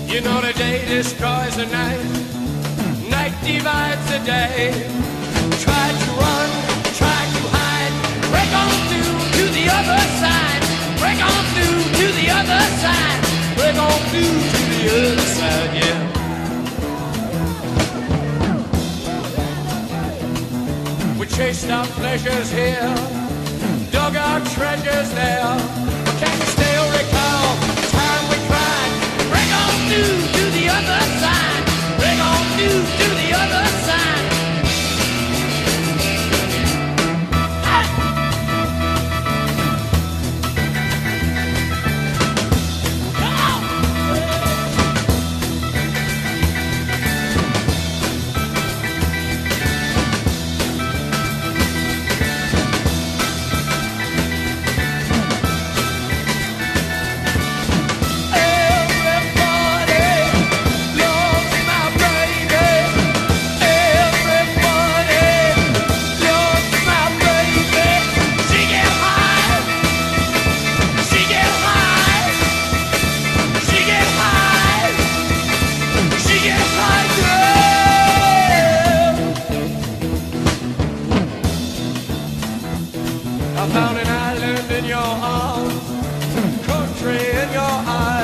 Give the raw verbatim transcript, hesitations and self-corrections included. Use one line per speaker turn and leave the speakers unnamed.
You know the day destroys the night, night divides the day. Try to run, try to hide, break on through to the other side, break on through to the other side, break on through to the other side, yeah. We chased our pleasures here, dug our treasures there, but can you still recall the time we cried? Break on through to the other side, break on through to the other side. I found an island in your arms, country in your eyes.